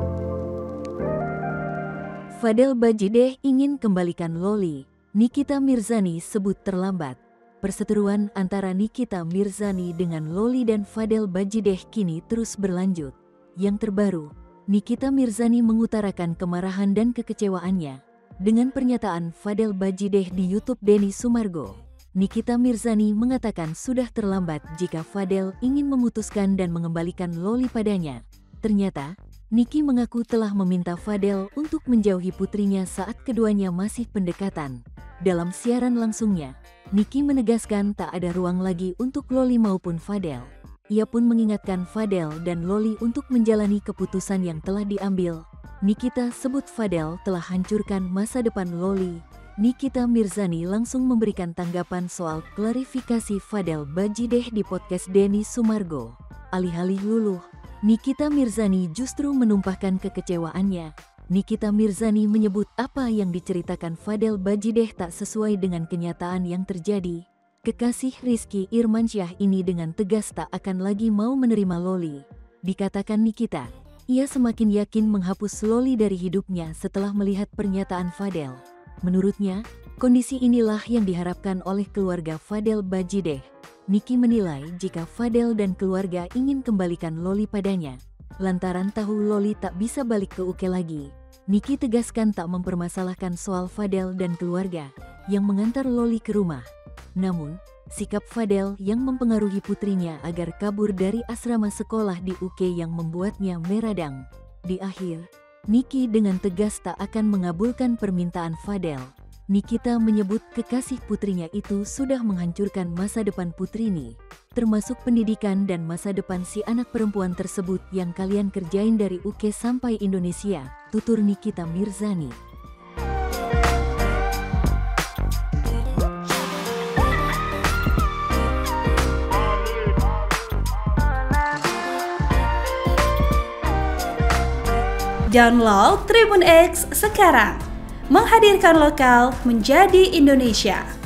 Fadel Bajideh ingin kembalikan Loli. Nikita Mirzani sebut terlambat. Perseteruan antara Nikita Mirzani dengan Loli dan Fadel Bajideh kini terus berlanjut. Yang terbaru, Nikita Mirzani mengutarakan kemarahan dan kekecewaannya dengan pernyataan Fadel Bajideh di YouTube Denny Sumargo. Nikita Mirzani mengatakan sudah terlambat jika Fadel ingin memutuskan dan mengembalikan Loli padanya. Ternyata, Niki mengaku telah meminta Fadel untuk menjauhi putrinya saat keduanya masih pendekatan. Dalam siaran langsungnya, Niki menegaskan tak ada ruang lagi untuk Loli maupun Fadel. Ia pun mengingatkan Fadel dan Loli untuk menjalani keputusan yang telah diambil. Nikita sebut Fadel telah hancurkan masa depan Loli. Nikita Mirzani langsung memberikan tanggapan soal klarifikasi Fadel Bajideh di podcast Denny Sumargo. Alih-alih luluh, Nikita Mirzani justru menumpahkan kekecewaannya. Nikita Mirzani menyebut apa yang diceritakan Fadel Bajideh tak sesuai dengan kenyataan yang terjadi. Kekasih Rizky Irmansyah ini dengan tegas tak akan lagi mau menerima Loli. Dikatakan Nikita, ia semakin yakin menghapus Loli dari hidupnya setelah melihat pernyataan Fadel. Menurutnya, kondisi inilah yang diharapkan oleh keluarga Fadel Bajideh. Niki menilai jika Fadel dan keluarga ingin kembalikan Loli padanya, lantaran tahu Loli tak bisa balik ke UK lagi. Niki tegaskan tak mempermasalahkan soal Fadel dan keluarga yang mengantar Loli ke rumah. Namun, sikap Fadel yang mempengaruhi putrinya agar kabur dari asrama sekolah di UK yang membuatnya meradang. Di akhir, Niki dengan tegas tak akan mengabulkan permintaan Fadel. Nikita menyebut kekasih putrinya itu sudah menghancurkan masa depan putrini, termasuk pendidikan dan masa depan si anak perempuan tersebut yang kalian kerjain dari UK sampai Indonesia, tutur Nikita Mirzani. Download Tribun X sekarang, menghadirkan lokal menjadi Indonesia.